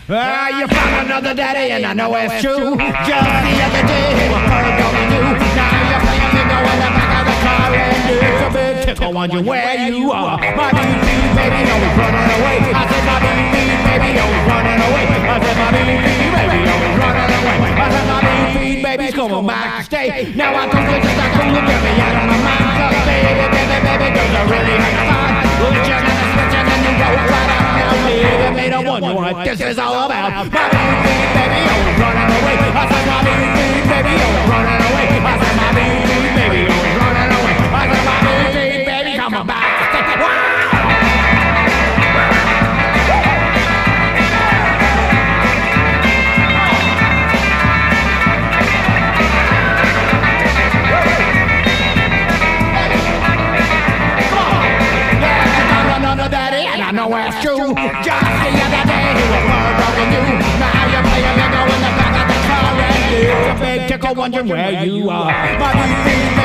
You found another daddy, and I know it's true. Just the other day, he was bird dogging you. Now you're playing bingo in the back of the car, and it's a big tickle wondering where you are. My BB baby, always running away. I said my BB baby, always running away. I said my BB baby, always running away. I said my BB baby's coming back to stay. Now I don't think it's not cool to get me out of my mind. 'Cause baby, girls are really hard to find. Switching and switching and you go right out now. Baby, made a wonder what this is all about. My BB baby, always running away. I said my BB baby, always running away. I said my BB baby, always running away. I said my BB baby, coming back to stay. Wow! Daddy, and I know that's true. Just the other day, he was bird dogging you. Now you're playing bingo in the back of the car, and it's a big tickle wondering where you are. My BB